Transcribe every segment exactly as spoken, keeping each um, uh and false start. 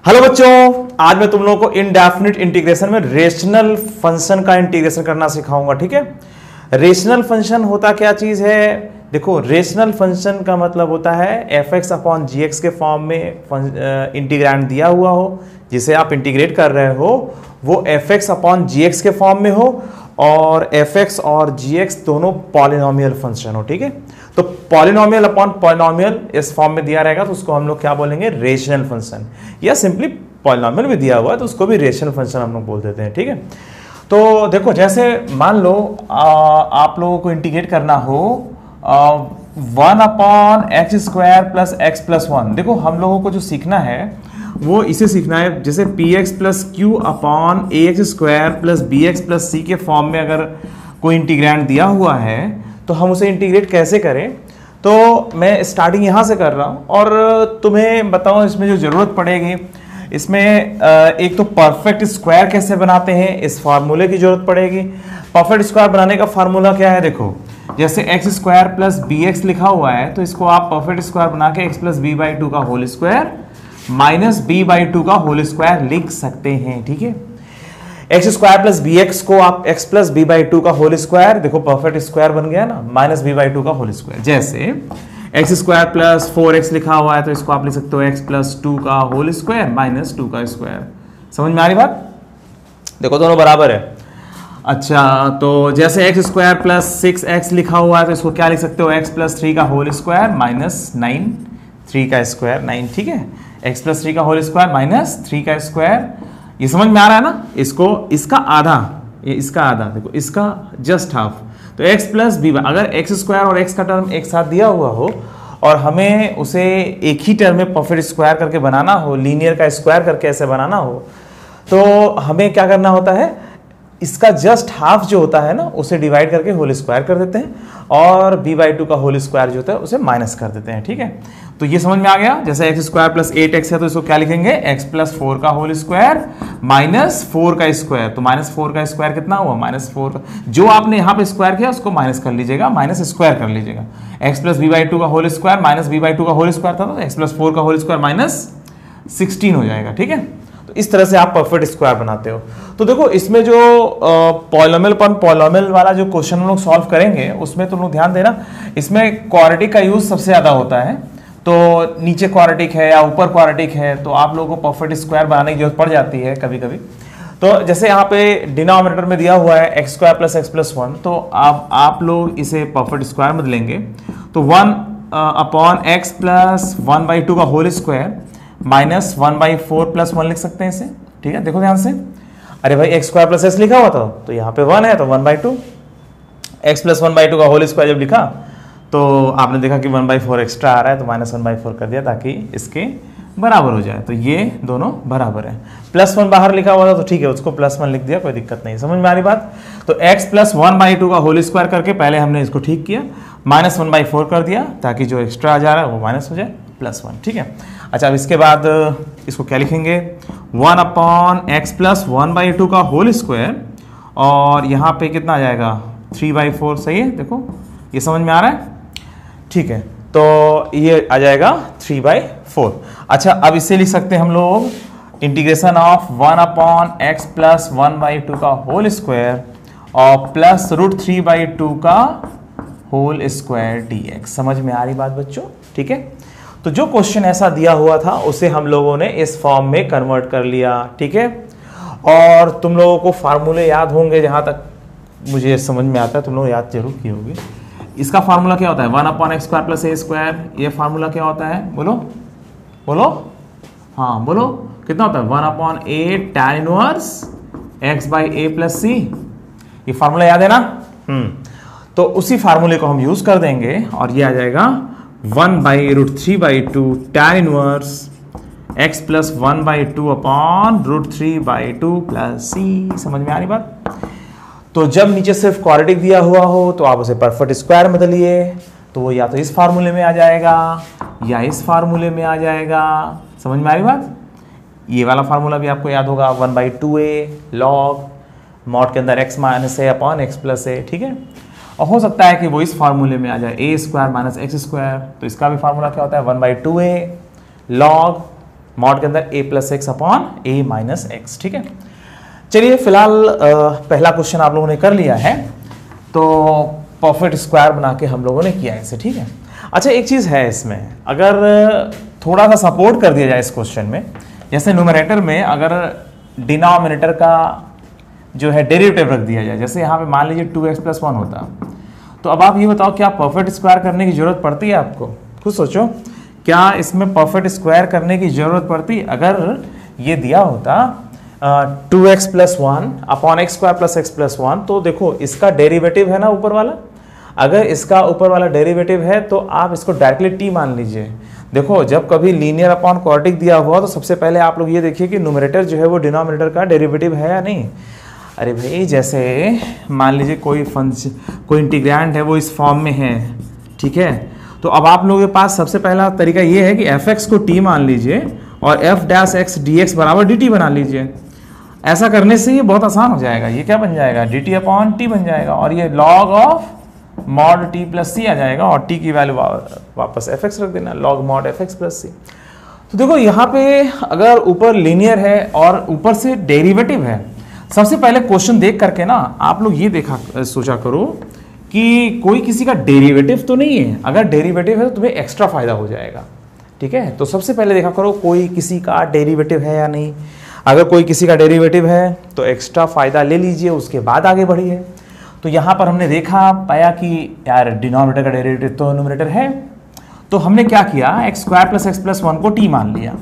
Hello बच्चों, आज मैं तुम लोगों को इनडेफिनिट इंटीग्रेशन में रेशनल फंक्शन का इंटीग्रेशन करना सिखाऊंगा। ठीक है, रेशनल फंक्शन होता क्या चीज है? देखो, रेशनल फंक्शन का मतलब होता है F X upon G X के फॉर्म में इंटीग्रैंड दिया हुआ हो, जिसे आप इंटीग्रेट कर रहे हो वो F X upon G X के फॉर्म में हो और एफ एक्स और जी एक्स दोनों पॉलिनोमियल फंक्शन हो। ठीक है, तो पॉलिनोमियल अपॉन पॉलिनोमियल इस फॉर्म में दिया रहेगा तो उसको हम लोग क्या बोलेंगे? रेशनल फंक्शन, या सिंपली पॉलिनोमियल भी दिया हुआ है तो उसको भी रेशनल फंक्शन हम लोग बोल देते हैं। ठीक है, तो देखो, जैसे मान लो आ, आप लोगों को इंटीग्रेट करना हो one upon x square plus x plus one. देखो, हम लोगों को जो सीखना है वो इसे सीखना है, जैसे P X plus Q upon A X square plus B X plus C के फॉर्म में अगर कोई इंटीग्रैंड दिया हुआ है तो हम उसे इंटीग्रेट कैसे करें। तो मैं स्टार्टिंग यहाँ से कर रहा हूँ और तुम्हें बताऊँ इसमें जो ज़रूरत पड़ेगी, इसमें एक तो परफेक्ट स्क्वायर कैसे बनाते हैं इस फार्मूले की जरूरत पड़ेगी। परफेक्ट स्क्वायर बनाने का फार्मूला क्या है? देखो, जैसे X square plus B X लिखा हुआ है तो इसको आप परफेक्ट स्क्वायर बना के X plus B by two का whole square minus B by two का होल स्क्वायर लिख सकते हैं। ठीक है, x square plus B X को आप X plus B by two का होल स्क्वायर, देखो परफेक्ट स्क्वायर बन गया ना, माइनस बी बाई टू का होल स्क्वायर। जैसे X square plus four X लिखा हुआ है तो इसको आप लिख सकते हो एक्स प्लस टू का होल स्क्वायर माइनस टू का स्क्वायर। समझ में आ रही बात? देखो, दोनों बराबर है। अच्छा, तो जैसे X square plus six X लिखा हुआ है तो इसको क्या लिख सकते हो? एक्स प्लस थ्री का whole square minus nine, three का स्क्वायर नाइन। ठीक है, एक्स प्लस थ्री का होल स्क्वायर माइनस थ्री का स्क्वायर। ये समझ में आ रहा है ना? इसको इसका आधा, ये इसका आधा, देखो इसका जस्ट हाफ। तो x प्लस बी, अगर एक्स स्क्वायर और x का टर्म एक साथ दिया हुआ हो और हमें उसे एक ही टर्म में परफेक्ट स्क्वायर करके बनाना हो, लीनियर का स्क्वायर करके ऐसे बनाना हो, तो हमें क्या करना होता है? इसका जस्ट हाफ जो होता है ना उसे डिवाइड करके होल स्क्वायर कर देते हैं और b बाई टू का होल स्क्वायर जो होता है उसे माइनस कर देते हैं। ठीक है, तो ये समझ में आ गया। जैसे X square plus eight X है तो इसको क्या लिखेंगे? एक्स प्लस फोर का होल स्क्वायर माइनस फोर का स्क्वायर। तो माइनस फोर का स्क्वायर कितना हुआ? माइनस फोर का, जो आपने यहाँ पे स्क्वायर किया उसको माइनस कर लीजिएगा, माइनस स्क्वायर कर लीजिएगा। X plus B by two का whole square minus B by two का होल स्क्वायर था तो एक्स प्लस फोर का होल स्क्वायर माइनस सिक्सटीन हो जाएगा। ठीक है, तो इस तरह से आप परफेक्ट स्क्वायर बनाते हो। तो देखो, इसमें जो पॉलिनोमियल अपन पॉलिनोमियल वाला जो क्वेश्चन हम लोग सॉल्व करेंगे उसमें तुम लोग ध्यान देना, इसमें क्वाड्रेटिक का यूज सबसे ज्यादा होता है। तो नीचे क्वाड्रेटिक है या ऊपर क्वाड्रेटिक है तो आप लोगों को परफेक्ट स्क्वायर बनाने की जरूरत पड़ जाती है कभी कभी। तो जैसे यहाँ पे डिनोमिनेटर में दिया हुआ है x square plus x plus one, तो आप आप लोग इसे परफेक्ट स्क्वायर में लेंगे तो one upon x plus one by two का whole square minus one by four plus one लिख सकते हैं इसे। ठीक है, देखो ध्यान से। अरे भाई, एक्स स्क्वायर प्लस एक्स लिखा हुआ था तो यहाँ पे वन है तो one by two, x plus one by two का होल स्क्वायर जब लिखा तो आपने देखा कि वन बाई फोर एक्स्ट्रा आ रहा है तो माइनस वन बाई फोर कर दिया ताकि इसके बराबर हो जाए। तो ये दोनों बराबर है। प्लस वन बाहर लिखा हुआ था तो ठीक है, उसको प्लस वन लिख दिया, कोई दिक्कत नहीं। समझ में आ रही बात? तो x plus one by two का होल स्क्वायर करके पहले हमने इसको ठीक किया, माइनस वन बाई फोर कर दिया ताकि जो एक्स्ट्रा आ जा रहा है वो माइनस हो जाए, प्लस वन। ठीक है, अच्छा, अब इसके बाद इसको क्या लिखेंगे? One upon x plus one by two का होल स्क्वायर और यहाँ पे कितना आ जाएगा? Three by four. सही है, देखो ये समझ में आ रहा है? ठीक है, तो ये आ जाएगा थ्री बाई फोर। अच्छा, अब इसे लिख सकते हैं हम लोग integration of one upon x plus one by two का होल स्क्वायर और plus root three by two का होल स्क्वायर डी एक्स। समझ में आ रही बात बच्चों? ठीक है, तो जो क्वेश्चन ऐसा दिया हुआ था उसे हम लोगों ने इस फॉर्म में कन्वर्ट कर लिया। ठीक है, और तुम लोगों को फार्मूले याद होंगे, जहां तक मुझे समझ में आता है तुम लोग याद जरूर किए होंगे। इसका फार्मूला क्या होता है? One upon x square plus A square. ये फार्मूला क्या होता है? बोलो बोलो, हाँ बोलो, कितना होता है? One upon A tan inverse x by A plus C. ये फार्मूला याद है ना? हम्म तो उसी फार्मूले को हम यूज कर देंगे और ये आ जाएगा one by root three by two tan inverse X plus one by two upon root three by two plus C. समझ में आ रही बात? तो जब नीचे सिर्फ क्वाड्रेटिक दिया हुआ हो तो आप उसे परफेक्ट स्क्वायर में बदलिए, तो वो या तो इस फार्मूले में आ जाएगा या इस फार्मूले में आ जाएगा। समझ में आ रही बात? ये वाला फार्मूला भी आपको याद होगा, one by two A log mod के अंदर x minus A upon x plus A. ठीक है, और हो सकता है कि वो इस फार्मूले में आ जाए A square minus X square. तो इसका भी फार्मूला क्या होता है? One by two A log mod के अंदर A plus X upon A minus X, ठीक है। चलिए फिलहाल पहला क्वेश्चन आप लोगों ने कर लिया है, तो परफेक्ट स्क्वायर बना के हम लोगों ने किया इसे, ठीक है। अच्छा एक चीज़ है इसमें, अगर थोड़ा सा सपोर्ट कर दिया जाए इस क्वेश्चन में, जैसे न्यूमरेटर में अगर डिनोमिनेटर का जो है डेरिवेटिव रख दिया जाए, जैसे यहाँ पे मान लीजिए टू एक्स प्लस वन होता, तो अब आप ये बताओ क्या परफेक्ट स्क्वायर करने की जरूरत पड़ती है आपको? खुद सोचो, क्या इसमें परफेक्ट स्क्वायर करने की जरूरत पड़ती? अगर ये दिया होता two x plus one upon x square plus x plus one, तो देखो इसका डेरिवेटिव है ना ऊपर वाला, अगर इसका ऊपर वाला डेरिवेटिव है तो आप इसको डायरेक्टली टी मान लीजिए। देखो जब कभी लीनियर अपॉन क्वाड्रेटिक दिया हुआ तो सबसे पहले आप लोग ये देखिए कि न्यूमरेटर जो है वो डिनोमिनेटर का डेरिवेटिव है या नहीं। अरे भाई जैसे मान लीजिए कोई फंक्शन, कोई इंटीग्रैंड है वो इस फॉर्म में है, ठीक है, तो अब आप लोगों के पास सबसे पहला तरीका ये है कि एफ एक्स को टी मान लीजिए और F dash X D X बराबर डी टी बना लीजिए। ऐसा करने से ये बहुत आसान हो जाएगा, ये क्या बन जाएगा, डी टी अपॉन टी बन जाएगा, और ये log of mod T plus C आ जाएगा, और टी की वैल्यू वापस एफ एक्स रख देना, log mod F X plus C. तो देखो यहाँ पे अगर ऊपर लीनियर है और ऊपर से डेरिवेटिव है, सबसे पहले क्वेश्चन देख करके ना आप लोग ये देखा सोचा करो कि कोई किसी का डेरिवेटिव तो नहीं है। अगर डेरिवेटिव है तो तुम्हें एक्स्ट्रा फायदा हो जाएगा, ठीक है। तो सबसे पहले देखा करो कोई किसी का डेरिवेटिव है या नहीं। अगर कोई किसी का डेरिवेटिव है तो एक्स्ट्रा फायदा ले लीजिए, उसके बाद आगे बढ़िए। तो यहाँ पर हमने देखा पाया कि यार डिनोमिनेटर का डेरिवेटिव तो न्यूमरेटर है, तो हमने क्या किया, X square plus x plus one को टी मान लिया।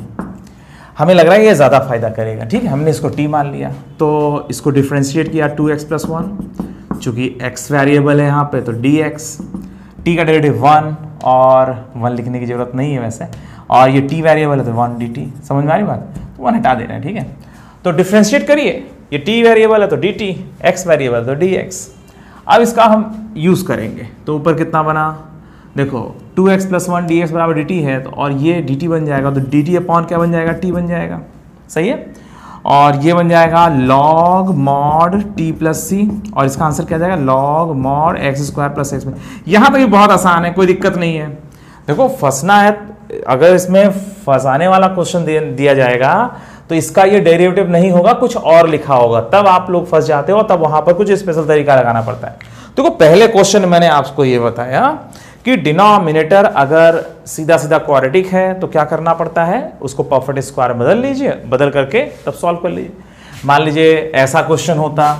हमें लग रहा है ये ज़्यादा फायदा करेगा, ठीक है, हमने इसको टी मान लिया। तो इसको डिफ्रेंशिएट किया टू एक्स प्लस वन, चूँकि x वेरिएबल है यहाँ पे तो dx, t का डेरिवेटिव वन, और वन लिखने की जरूरत नहीं है वैसे, और ये t वेरिएबल है तो वन dt, समझ में आ रही बात, तो वन हटा दे रहे हैं, ठीक है। तो डिफ्रेंशिएट करिए, ये t वेरिएबल है तो dt, x वेरिएबल तो dx। अब इसका हम यूज़ करेंगे, तो ऊपर कितना बना, देखो two x plus one D X बराबर डी टी है, तो और ये डी टी बन जाएगा, तो डी टी अपॉन क्या बन जाएगा, टी बन जाएगा, सही है। और ये बन जाएगा log mod T plus C, और इसका आंसर क्या जाएगा, log mod x square plus X में। यहाँ तक ये बहुत आसान है, कोई दिक्कत नहीं है। देखो फंसना है, अगर इसमें फंसाने वाला क्वेश्चन दिया जाएगा तो इसका ये डेरिवेटिव नहीं होगा, कुछ और लिखा होगा, तब आप लोग फंस जाते हो, तब वहां पर कुछ स्पेशल तरीका लगाना पड़ता है। देखो पहले क्वेश्चन मैंने आपको ये बताया कि डिनोमिनेटर अगर सीधा सीधा क्वाड्रेटिक है तो क्या करना पड़ता है, उसको परफेक्ट स्क्वायर बदल लीजिए, बदल करके तब सॉल्व कर लीजिए। मान लीजिए ऐसा क्वेश्चन होता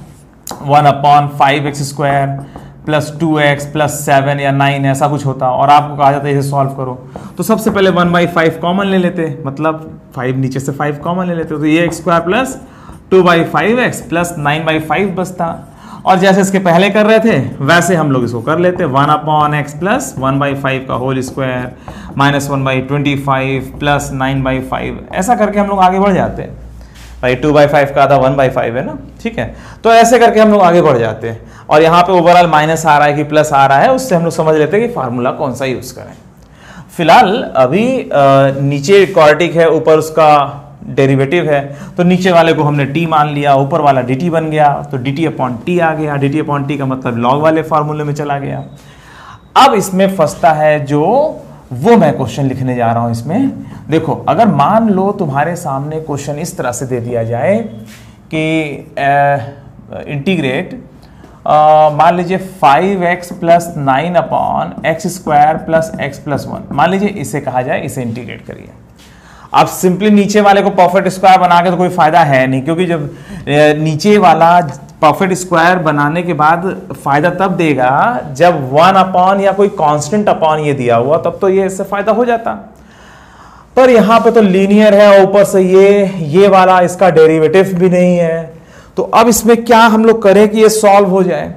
one upon five X square plus two x plus seven या नाइन, ऐसा कुछ होता, और आपको कहा जाता है इसे सॉल्व करो, तो सबसे पहले वन बाई फाइव कॉमन ले लेते, मतलब फाइव नीचे से फाइव कॉमन ले लेते, तो ये X square plus two by five x plus nine by five बचता। और जैसे इसके पहले कर रहे थे वैसे हम लोग इसको कर लेते, one upon x plus one by five का whole square minus one by twenty five plus nine by five, ऐसा करके हम लोग आगे बढ़ जाते हैं। भाई टू बाई फाइव का आधा वन बाई फाइव है ना, ठीक है, तो ऐसे करके हम लोग आगे बढ़ जाते हैं। और यहाँ पे ओवरऑल माइनस आ रहा है कि प्लस आ रहा है, उससे हम लोग समझ लेते हैं कि फार्मूला कौन सा यूज करें। फिलहाल अभी आ, नीचे क्वाड्रेटिक है, ऊपर उसका डेरिवेटिव है, तो नीचे वाले को हमने t मान लिया, ऊपर वाला dt बन गया, तो dt अपॉन टी आ गया। dt अपॉन टी का मतलब लॉग वाले फार्मूले में चला गया। अब इसमें फंसता है जो, वो मैं क्वेश्चन लिखने जा रहा हूं इसमें। देखो अगर मान लो तुम्हारे सामने क्वेश्चन इस तरह से दे दिया जाए कि इंटीग्रेट मान लीजिए five x plus nine upon x square plus x plus one, मान लीजिए इसे कहा जाए, इसे इंटीग्रेट करिए। अब सिंपली नीचे वाले को परफेक्ट स्क्वायर बना के तो कोई फायदा है नहीं, क्योंकि जब नीचे वाला परफेक्ट स्क्वायर बनाने के बाद फायदा तब देगा जब वन अपॉन या कोई कांस्टेंट अपॉन ये दिया हुआ, तब तो ये इससे फायदा हो जाता। पर यहां पे तो लीनियर है, ऊपर से ये ये वाला इसका डेरिवेटिव भी नहीं है, तो अब इसमें क्या हम लोग करें कि ये सॉल्व हो जाए।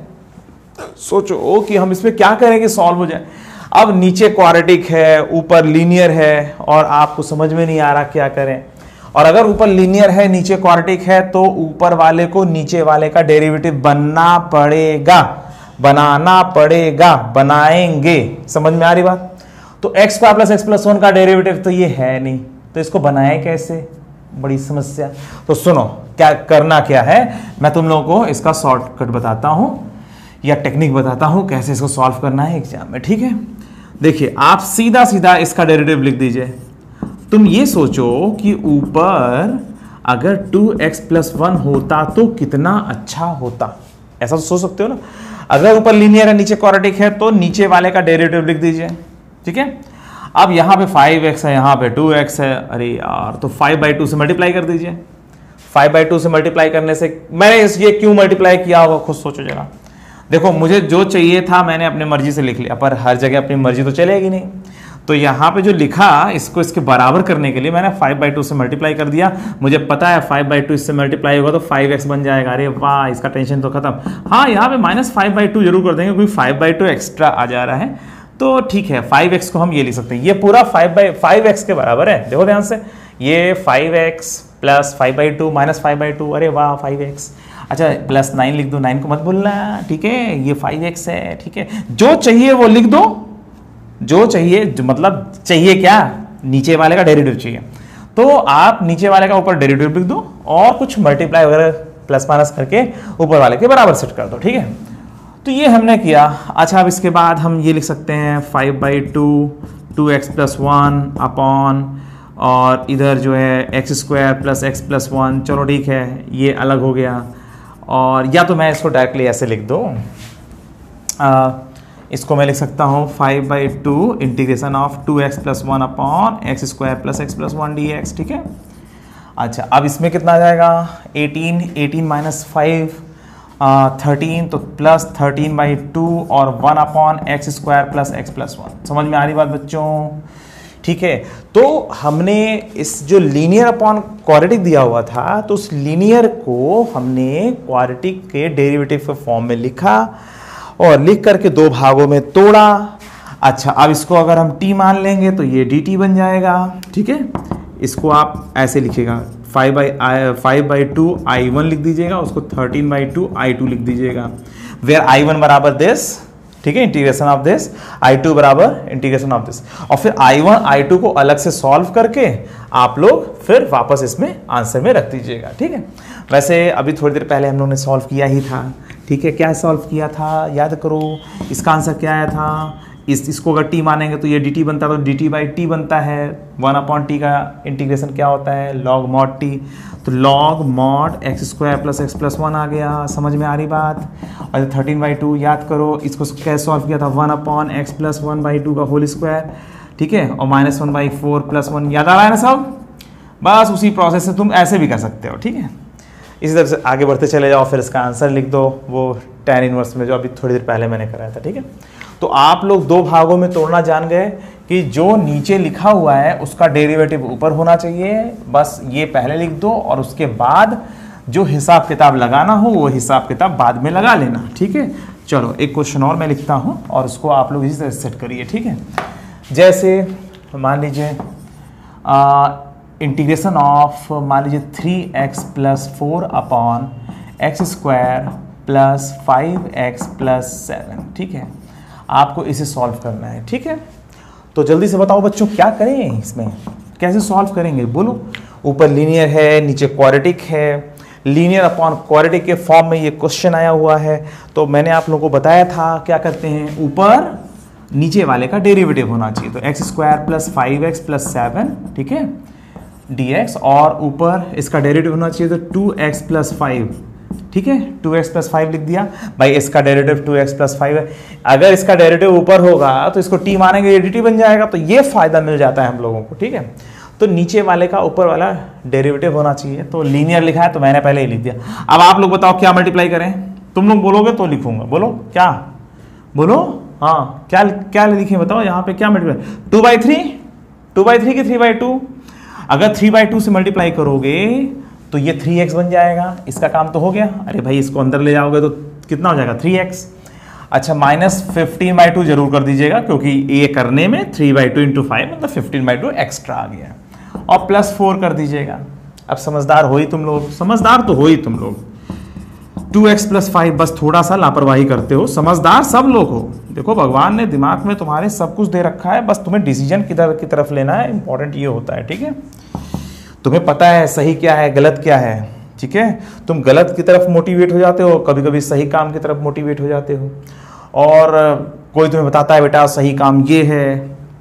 सोचो कि हम इसमें क्या करें कि सॉल्व हो जाए। अब नीचे क्वाड्रेटिक है, ऊपर लीनियर है, और आपको समझ में नहीं आ रहा क्या करें। और अगर ऊपर लीनियर है नीचे क्वाड्रेटिक है तो ऊपर वाले को नीचे वाले का डेरिवेटिव बनना पड़ेगा, बनाना पड़ेगा, बनाएंगे। समझ में आ रही बात? तो x square plus x plus one का डेरिवेटिव तो ये है नहीं, तो इसको बनाए कैसे, बड़ी समस्या। तो सुनो क्या करना क्या है, मैं तुम लोगों को इसका शॉर्टकट बताता हूं या टेक्निक बताता हूं कैसे इसको सॉल्व करना है एग्जाम में, ठीक है। देखिए आप सीधा सीधा इसका डेरिवेटिव लिख दीजिए, तुम ये सोचो कि ऊपर अगर टू एक्स प्लस वन होता तो कितना अच्छा होता, ऐसा तो सोच सकते हो ना। अगर ऊपर लीनियर है नीचे क्वाड्रेटिक है तो नीचे वाले का डेरिवेटिव लिख दीजिए, ठीक है। अब यहाँ पे फाइव एक्स है, यहाँ पे टू एक्स है, अरे यार तो फाइव बाई टू से मल्टीप्लाई कर दीजिए। फाइव बाई टू से मल्टीप्लाई करने से मैंने ये क्यों मल्टीप्लाई किया होगा खुद सोचो जरा। देखो मुझे जो चाहिए था मैंने अपनी मर्जी से लिख लिया, पर हर जगह अपनी मर्जी तो चलेगी नहीं। तो यहाँ पे जो लिखा इसको इसके बराबर करने के लिए मैंने फाइव बाई टू से मल्टीप्लाई कर दिया। मुझे पता है फाइव बाई टू इससे मल्टीप्लाई होगा तो फाइव एक्स बन जाएगा। अरे वाह, इसका टेंशन तो खत्म। हाँ, यहाँ पे माइनस फाइव बाई टू जरूर कर देंगे क्योंकि फाइव बाई टू एक्स्ट्रा आ जा रहा है, तो ठीक है फाइव एक्स को हम ये लिख सकते हैं। ये पूरा फाइव बाई फाइव एक्स के बराबर है, देखो ध्यान से, ये five x plus five by two minus five by two, अरे वाह फाइव एक्स। अच्छा प्लस नाइन लिख दो, नाइन को मत भूलना, ठीक है। ये फाइव एक्स है, ठीक है। जो चाहिए वो लिख दो, जो चाहिए जो मतलब चाहिए क्या, नीचे वाले का डेरिवेटिव चाहिए तो आप नीचे वाले का ऊपर डेरिवेटिव लिख दो और कुछ मल्टीप्लाई वगैरह प्लस माइनस करके ऊपर वाले के बराबर सेट कर दो, ठीक है। तो ये हमने किया। अच्छा अब इसके बाद हम ये लिख सकते हैं five by two two x plus one upon, और इधर जो है x square plus x plus one, चलो ठीक है ये अलग हो गया। और या तो मैं इसको डायरेक्टली ऐसे लिख दूँ, इसको मैं लिख सकता हूँ five by two integration of two x plus one upon x square plus x plus one D x, ठीक है। अच्छा अब इसमें कितना आ जाएगा, eighteen, eighteen minus five thirteen, तो प्लस थर्टीन बाई टू और one upon x square plus x plus one. समझ में आ रही बात बच्चों, ठीक है। तो हमने इस जो लीनियर अपॉन क्वाड्रेटिक दिया हुआ था तो उस लीनियर को हमने क्वाड्रेटिक के डेरिवेटिव के फॉर्म में लिखा और लिख करके दो भागों में तोड़ा। अच्छा अब इसको अगर हम t मान लेंगे तो ये dt बन जाएगा, ठीक है। इसको आप ऐसे लिखिएगा, five by five by two I one लिख दीजिएगा, उसको thirteen by two I two लिख दीजिएगा, वेयर आई वन बराबर दिस, ठीक है, integration of this, I two बराबर इंटीग्रेशन ऑफ दिस। और फिर आई वन आई टू को अलग से सॉल्व करके आप लोग फिर वापस इसमें आंसर में रख दीजिएगा, ठीक है। वैसे अभी थोड़ी देर पहले हम लोगों ने सॉल्व किया ही था, ठीक है। क्या सॉल्व किया था याद करो, इसका आंसर क्या आया था, इस इसको अगर t मानेंगे तो ये dt बनता है, तो dt बाई टी बनता है। वन अपॉन टी का इंटीग्रेशन क्या होता है, लॉग मॉड टी, तो log mod x square plus x plus one आ गया। समझ में आ रही बात। और थर्टीन बाई टू याद करो, इसको कैसे सॉल्व किया था, one upon x plus one by two का होल स्क्वायर, ठीक है, और minus one by four plus one, याद आ रहा है ना सब। बस उसी प्रोसेस से तुम ऐसे भी कर सकते हो, ठीक है। इसी तरह से आगे बढ़ते चले जाओ, फिर इसका आंसर लिख दो वो टेन इनवर्स में जो अभी थोड़ी देर पहले मैंने कराया था, ठीक है। तो आप लोग दो भागों में तोड़ना जान गए कि जो नीचे लिखा हुआ है उसका डेरिवेटिव ऊपर होना चाहिए, बस ये पहले लिख दो और उसके बाद जो हिसाब किताब लगाना हो वो हिसाब किताब बाद में लगा लेना, ठीक है। चलो एक क्वेश्चन और मैं लिखता हूँ और उसको आप लोग इसी तरह सेट करिए, ठीक है। जैसे मान लीजिए इंटीग्रेशन ऑफ मान लीजिए three x plus four upon x square plus five x plus seven, ठीक है। आपको इसे सॉल्व करना है, ठीक है। तो जल्दी से बताओ बच्चों क्या करें, इसमें कैसे सॉल्व करेंगे बोलो। ऊपर लीनियर है, नीचे क्वाड्रेटिक है, लीनियर अपॉन क्वाड्रेटिक के फॉर्म में ये क्वेश्चन आया हुआ है। तो मैंने आप लोगों को बताया था क्या करते हैं, ऊपर नीचे वाले का डेरिवेटिव होना चाहिए, तो x square plus five x plus seven, ठीक है, डी एक्स, और ऊपर इसका डेरिवेटिव होना चाहिए तो टू एक्स प्लस फाइव, ठीक है, टू एक्स प्लस फाइव लिख दिया। भाई इसका derivative two x plus five है, अगर इसका डेरिवेटिव ऊपर होगा तो इसको t मानेंगे ये dt बन जाएगा, तो ये फायदा मिल जाता है हम लोगों को, ठीक है। तो नीचे वाले का ऊपर वाला डेरिवेटिव होना चाहिए, तो लीनियर लिखा है तो मैंने पहले ही लिख दिया। अब आप लोग बताओ क्या मल्टीप्लाई करें, तुम लोग बोलोगे तो लिखूंगा, बोलो क्या, बोलो हाँ क्या क्या लिखे बताओ, यहाँ पे क्या multiply, two by three, two by three की थ्री बाई टू, अगर थ्री बाई टू से मल्टीप्लाई करोगे तो ये थ्री एक्स बन जाएगा, इसका काम तो हो गया। अरे भाई इसको अंदर ले जाओगे तो कितना हो जाएगा, थ्री एक्स। अच्छा माइनस फिफ्टीन बाई टू जरूर कर दीजिएगा क्योंकि ये करने में three by two into five मतलब फिफ्टीन बाई टू एक्स्ट्रा आ गया, और प्लस फोर कर दीजिएगा। अब समझदार हो ही तुम लोग, समझदार तो हो ही तुम लोग। टू एक्स प्लस फाइव, बस थोड़ा सा लापरवाही करते हो, समझदार सब लोग हो। देखो भगवान ने दिमाग में तुम्हारे सब कुछ दे रखा है, बस तुम्हें डिसीजन किधर की तरफ लेना है, इंपॉर्टेंट ये होता है, ठीक है। तुम्हें पता है सही क्या है गलत क्या है, ठीक है। तुम गलत की तरफ मोटिवेट हो जाते हो, कभी कभी सही काम की तरफ मोटिवेट हो जाते हो, और कोई तुम्हें बताता है बेटा सही काम ये है,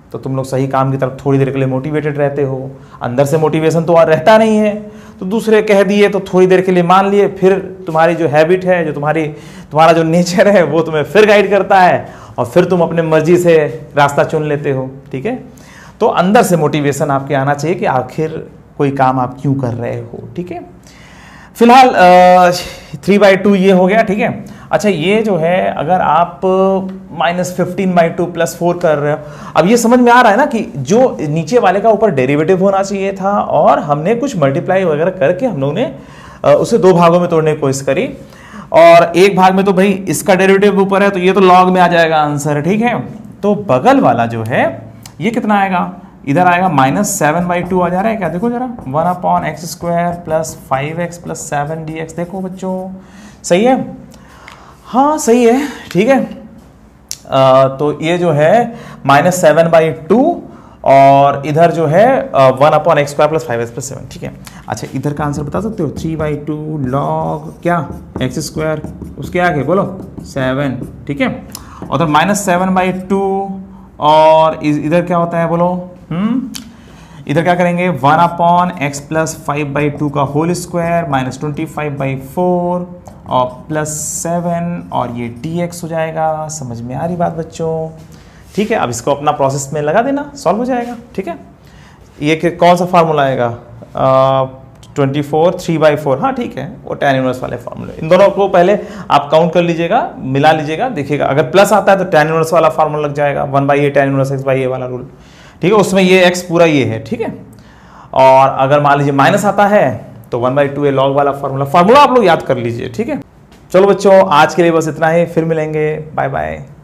तो तुम लोग सही काम की तरफ थोड़ी देर के लिए मोटिवेटेड रहते हो। अंदर से मोटिवेशन तो और रहता नहीं है, तो दूसरे कह दिए तो थोड़ी देर के लिए मान लिए, फिर तुम्हारी जो हैबिट है, जो तुम्हारी तुम्हारा जो नेचर है वो तुम्हें फिर गाइड करता है और फिर तुम अपने मर्जी से रास्ता चुन लेते हो। ठीक है, तो अंदर से मोटिवेशन आपके आना चाहिए कि आखिर कोई काम आप क्यों कर रहे हो। ठीक है, फिलहाल थ्री बाई टू ये हो गया। ठीक है, अच्छा ये जो है अगर आप minus fifteen by two plus four कर रहे हो, अब ये समझ में आ रहा है ना कि जो नीचे वाले का ऊपर डेरिवेटिव होना चाहिए था और हमने कुछ मल्टीप्लाई वगैरह करके हम लोगों ने उसे दो भागों में तोड़ने की कोशिश करी, और एक भाग में तो भाई इसका डेरिवेटिव ऊपर है तो ये तो लॉग में आ जाएगा आंसर। ठीक है, तो बगल वाला जो है ये कितना आएगा, इधर आएगा माइनस सेवन बाई टू आ जा रहा है क्या, देखो जरा, one upon x square plus five x plus seven d x. देखो बच्चों सही है, हाँ सही है। ठीक है, आ, तो ये जो है माइनस सेवन बाई टू और इधर जो है one upon x square plus five x plus seven. ठीक है, अच्छा इधर का आंसर बता सकते हो, थ्री बाई टू लॉग क्या एक्स स्क्वायर, उसके आगे बोलो सेवन। ठीक है, और उधर माइनस सेवन बाई टू और इधर क्या होता है बोलो, हम्म इधर क्या करेंगे, one upon x plus five by two का whole square minus twenty five by four और प्लस सेवन और ये डी एक्स हो जाएगा। समझ में आ रही बात बच्चों? ठीक है, अब इसको अपना प्रोसेस में लगा देना, सॉल्व हो जाएगा। ठीक है, ये कौन सा फार्मूला आएगा, twenty four three by four, हाँ ठीक है, वो टेन इनवर्स वाले फार्मूले, इन दोनों को पहले आप काउंट कर लीजिएगा, मिला लीजिएगा, देखिएगा अगर प्लस आता है तो टेन इनवर्स वाला फार्मूला लग जाएगा, one by a tan inverse x by a वाला रूल। ठीक है, उसमें ये एक्स पूरा ये है। ठीक है, और अगर मान लीजिए माइनस आता है तो one by two A log वाला फार्मूला फार्मूला आप लोग याद कर लीजिए। ठीक है, चलो बच्चों आज के लिए बस इतना ही, फिर मिलेंगे, बाय बाय।